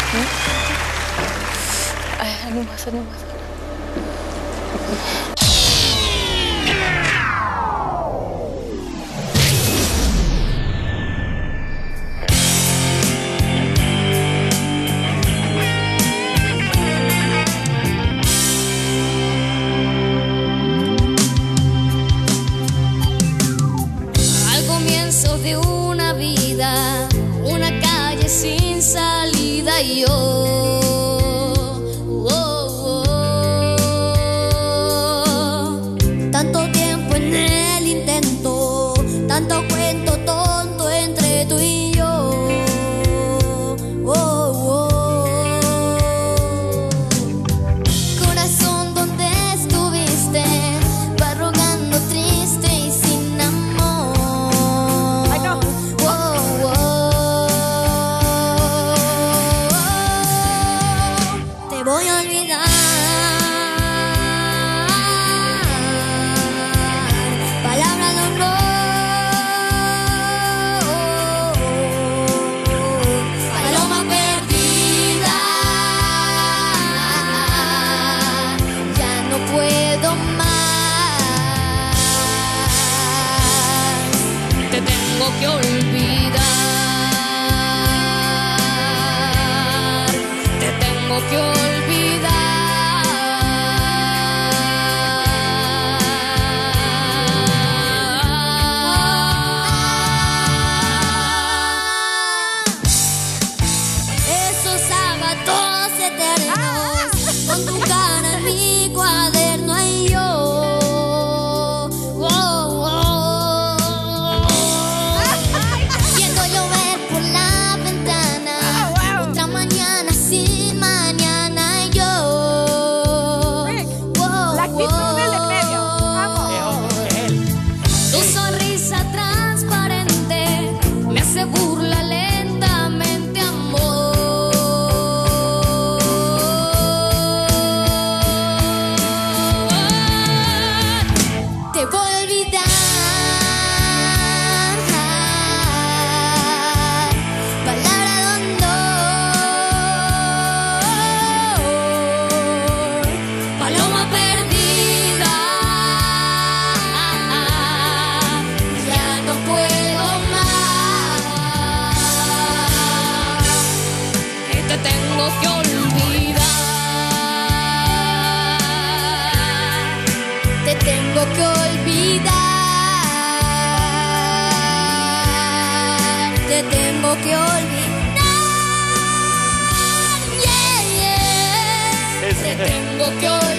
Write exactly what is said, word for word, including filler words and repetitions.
Ay, anu mas, anu mas. Al comienzo de una vida, una calle sin salida y yo, oh, oh, tanto tiempo en el intento, tanto cuento tonto entre tú y yo, oh, oh. Corazón, ¿dónde estuviste? Va rogando triste y sin amor. Ay, no. Oh, oh. Te voy a olvidar. Palabra de honor. Paloma perdida. Ya no puedo más. Te tengo que olvidar. Te tengo que olvidar. Esos sábados eternos con tu cara en mi cuaderno y yo, oh, oh. Viendo llover por la ventana, otra mañana sin mañana y yo, oh, La actitud del en medio. oh. Tu sonrisa transparente me hace burla lentamente, amor. Te voy a olvidar. Palabra de honor. Paloma perdida. Ya no puedo más. Te tengo que olvidar. Te tengo que olvidar. Te tengo que olvidar. Yeah, yeah. Te tengo que olvidar.